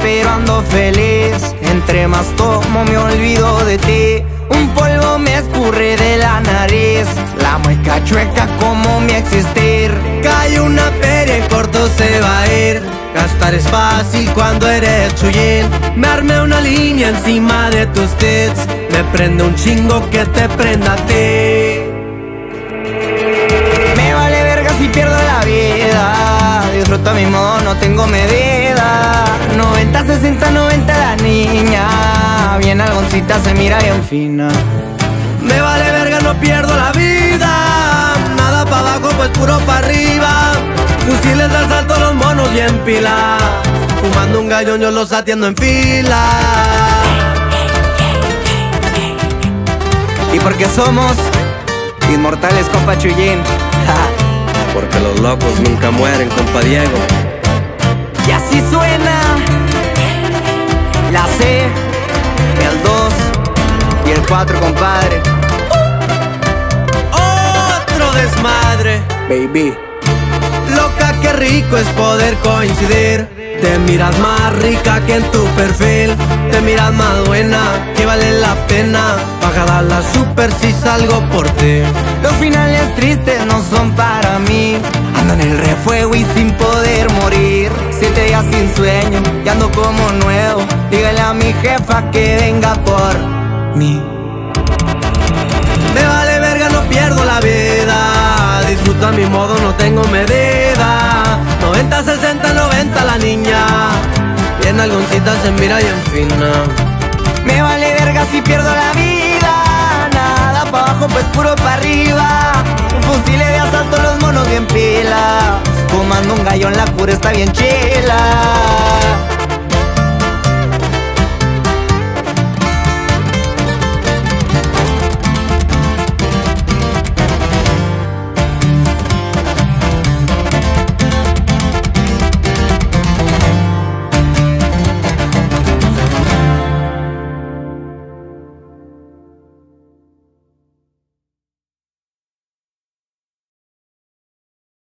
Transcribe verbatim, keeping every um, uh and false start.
pero ando feliz. Entre más tomo me olvido de ti. Un polvo me escurre de la nariz, la mueca chueca como mi existir. Cae una feria en corto se va a ir. Gastar es fácil cuando eres chullín. Me armé una línea encima de tus tits. Me prende un chingo que te prenda a ti. Me vale verga si pierdo la vida. Disfruto a mi modo, no tengo medida. Noventa, sesenta, noventa la niña. Bien algoncita, se mira bien fina. Me vale verga, no pierdo la vida. Nada pa' abajo, pues puro pa' arriba. Fusiles de asalto, los monos y en pila. Fumando un gallón, yo los atiendo en fila. Y porque somos inmortales, compa Chuyín. Porque los locos nunca mueren, compa Diego. Y así suena la C, el dos y el cuatro, compadre. Otro desmadre, baby. Loca, qué rico es poder coincidir. Te miras más rica que en tu perfil. Te miras más buena, que vale la pena. Pagada la super si salgo por ti. Los finales tristes no son para mí. Ando en el refuego y sin poder morir. Siete días sin sueño y ando como nuevo. Dígale a mi jefa que venga por mí. Me vale verga, no pierdo la vida. Disfruto a mi modo, no tengo medida. Noventa, sesenta, noventa la niña. Bien algoncita, se mira bien fina. Me vale verga si pierdo la vida. Nada pa' abajo, pues puro pa' arriba. Un fusil de asalto, los monos bien pila. Fumando un gallo en la cura está bien chila.